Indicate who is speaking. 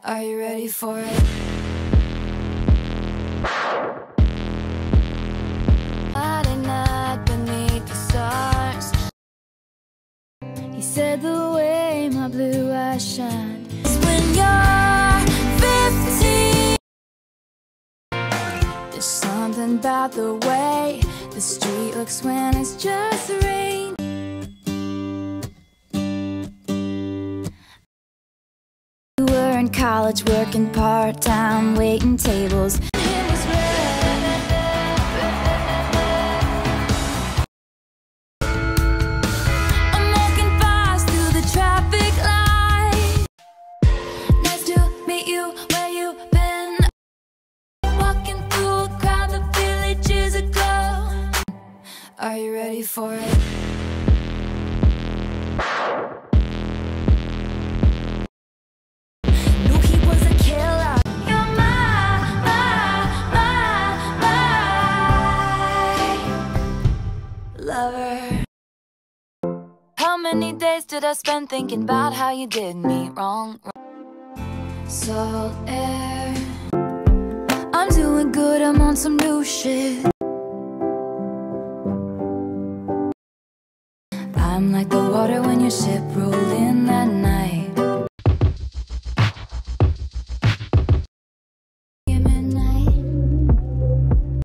Speaker 1: Are you ready for it? Friday night beneath the stars. He said the way my blue eyes shine is when you're 15. There's something about the way the street looks when it's just rain. You were in college working part-time, waiting tables. It was red. I'm walking fast through the traffic light. Nice to meet you, where you been? Walking through a crowd of villages aglow. Are you ready for it? No, he was a killer. You're my lover. How many days did I spend thinking about how you did me wrong? Salt air. I'm doing good, I'm on some new shit. I'm like the water when your ship rolled in that night.